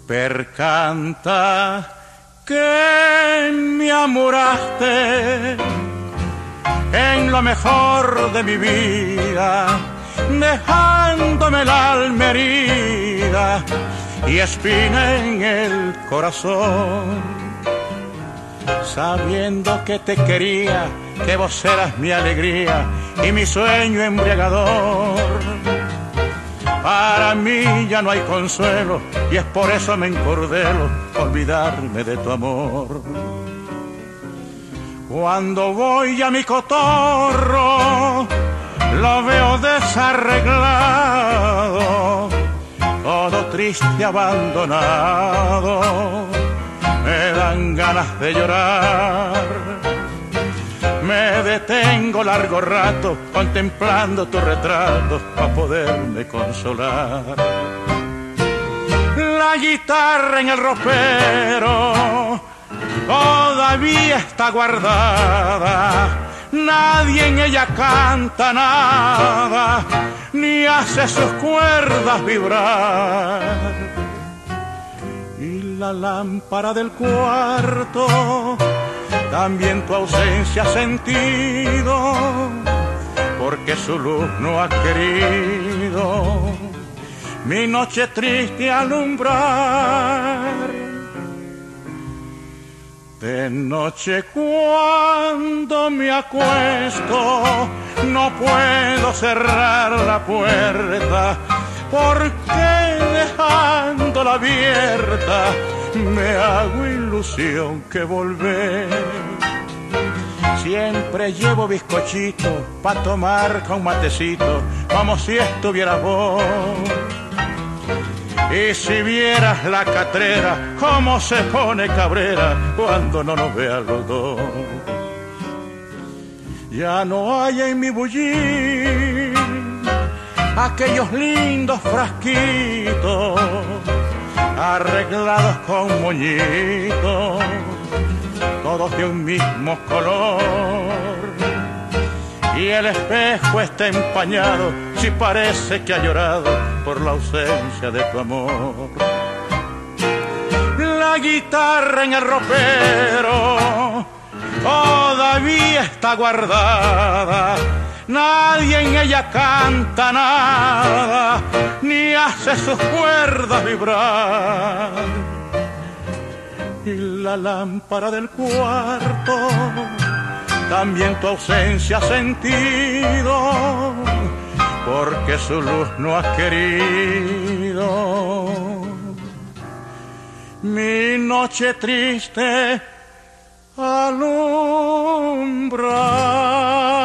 Percanta que me amoraste en lo mejor de mi vida, dejándome el alma herida y espina en el corazón, sabiendo que te quería, que vos eras mi alegría y mi sueño embriagador. Para mí ya no hay consuelo y es por eso me encordelo olvidarme de tu amor. Cuando voy a mi cotorro lo veo desarreglado, todo triste, abandonado, me dan ganas de llorar. Me detengo largo rato contemplando tu retrato para poderme consolar. La guitarra en el ropero todavía está guardada, nadie en ella canta nada, ni hace sus cuerdas vibrar. Y la lámpara del cuarto también tu ausencia ha sentido, porque su luz no ha querido mi noche triste alumbrar. De noche cuando me acuesto no puedo cerrar la puerta, porque dejándola abierta me hago ilusión que volver. Siempre llevo bizcochito pa' tomar con matecito, como si estuvieras vos. Y si vieras la catrera, cómo se pone cabrera cuando no nos vean los dos. Ya no hay en mi bullín aquellos lindos frasquitos arreglados con moñitos, todos de un mismo color. Y el espejo está empañado, si parece que ha llorado por la ausencia de tu amor. La guitarra en el ropero todavía está guardada, nadie en ella canta nada, ni hace sus cuerdas vibrar. Y la lámpara del cuarto también tu ausencia ha sentido, porque su luz no ha querido mi noche triste alumbrar.